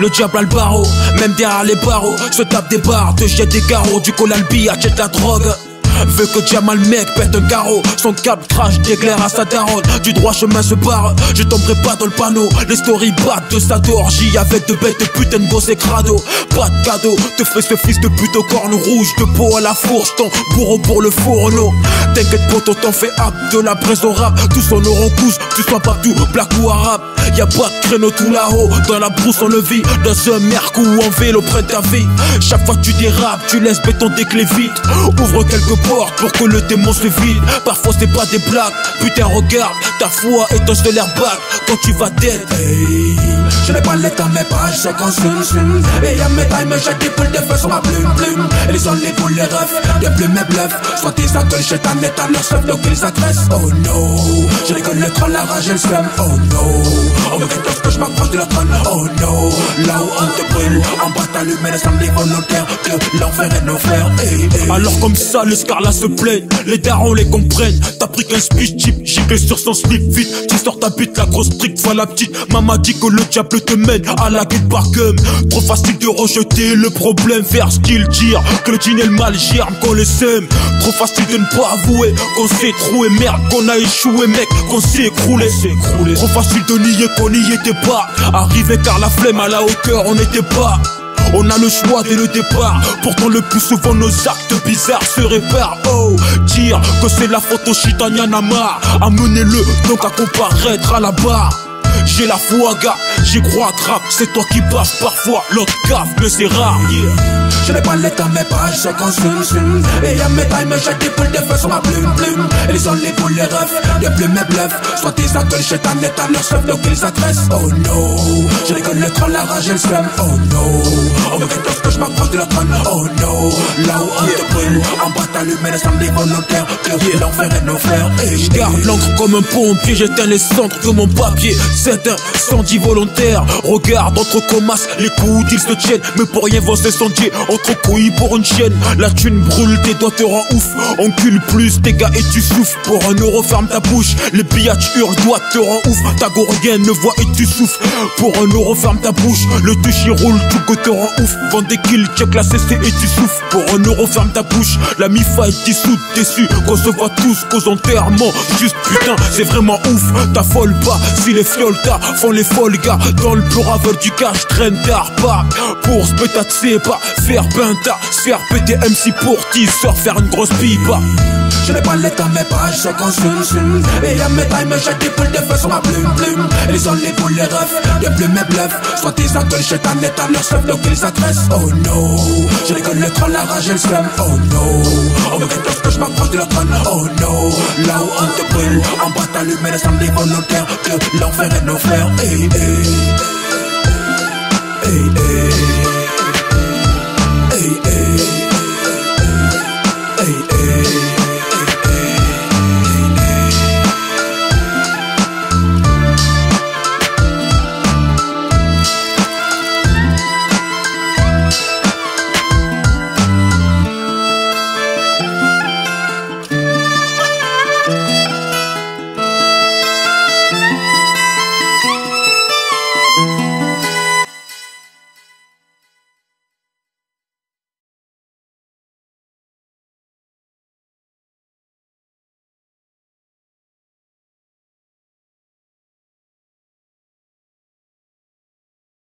Le diable a le barreau, même derrière les barreaux. Se tape des barres, te jette des carreaux. Du Colalbi achète la drogue. Veut que Jamal mec pète un carreau. Son câble crash d'éclair à sa daronne. Du droit chemin se barre, je tomberai pas dans le panneau. Les stories battent de sa d'orgie. Avec de bêtes de putain de gosses et crado. Pas de cadeau, te ferai ce fils de pute aux cornes rouges. De peau à la fourche, ton bourreau pour le fourneau. T'inquiète poto, t'en fais hap. De la presse au rap, tous en auront couche. Tu sois partout, black ou arabe. Y'a pas de créneau tout là-haut. Dans la brousse on le vit. Dans un mercou ou en vélo près de ta vie. Chaque fois que tu dérapes, tu laisses béton des clés vite. Ouvre quelques portes pour que le démon se vide. Parfois c'est pas des blagues. Putain regarde, ta foi étanche de l'airbag. Quand tu vas dead, hey. Je n'ai pas le temps, mes pages se consument. Et y'a mes tailles, me jette des boules de feu sur ma plume. Et les ondes, les boules, les refs, des plumes et bluffs. Soit ils accueillent, je t'en état leur chef, donc ils agressent. Oh no, je rigole le troll, la rage et le seum. Oh no, on me fait lorsque je m'approche de leur trône. Oh no, là où on te brûle, en bas t'allumes les sommes des volontaires. Que l'enfer est nos frères. Hey, hey. Alors comme ça, le scarlat se plaint. Les darons les comprennent. T'as pris qu'un speech cheap, gicle sur son slip vite. Tu sors ta bite, la grosse trick, fois la petite. Maman dit que le diable te mène à la guette par cum. Trop facile de rejeter le problème vers ce qu'il tire. Que le dîner et le mal germe qu'on les sème. Trop facile de ne pas avouer qu'on s'est troué. Merde qu'on a échoué mec, qu'on s'est écroulé. Trop facile de nier qu'on n'y était pas. Arrivé car la flemme à la hauteur on n'était pas. On a le choix dès le départ. Pourtant le plus souvent nos actes bizarres se réparent. Oh, dire que c'est la faute au shit, y'en a marre. Amenez-le donc à comparaître à la barre. J'ai la foi gars, j'y crois grave. C'est toi qui baffes parfois, l'autre cave, mais c'est rare, yeah. Je n'ai pas le temps, mes pages se consument. Et y'a mes tailles, me jette des boules de feu sur ma plume. Et les ondes, les boules, les refs, des plumes et bluffs. Soit ils accueillent, je t'en état leur chef, donc ils agressent. Oh no, je rigole le troll, la rage et le seum. Oh no, on me fait lorsque je m'approche de leur trône. Oh no, là où on te brûle, en bas t'allumes les sommes des volontaires. Que l'enfer est nos frères. Je garde l'encre comme un pompier, j'éteins les cendres que mon papier. C'est un incendie volontaire. Regarde entre comasses, les coups ils se tiennent. Mais pour rien vont s'incendier. Entre couilles pour une chaîne. La thune brûle, tes doigts te rend ouf. Encule plus, dégâts et tu souffres. Pour un euro ferme ta bouche. Les biatchs hurlent, doigts te rend ouf. Ta go rien ne voit et tu souffres. Pour un euro ferme ta bouche. Le touch il roule, tout que te rend ouf. Vends des kills, check la CC et tu souffres. Pour un euro ferme ta bouche. La mi-fa est dissoute, déçu. Qu'on se voit tous qu'aux enterrements. Juste putain, c'est vraiment ouf. T'affole pas si les fioltas font les folles gars. Dans le pleuraveur du cash, traîne tard pas. Pour se péter pas, faire pinta, se faire péter MC pour teaser, faire une grosse pipa. Je n'ai pas le temps, mes pages se consument. Et y'a mes tailles, me jette des boules de feu sur ma plume. Et les ondes, les boules, les refs, des plumes et bluffs. Soit ils accueillent, je t'en état leur chef, donc ils agressent. Oh no, je rigole le troll, la rage et le seum. Oh no, on me fait lorsque je m'approche de leur trône. Oh no, là où on te brûle, en bas t'allumes les sommes des volontaires. Que l'enfer est nos frères. Hey, hey. Hey, hey. Hey, hey. Hey, hey.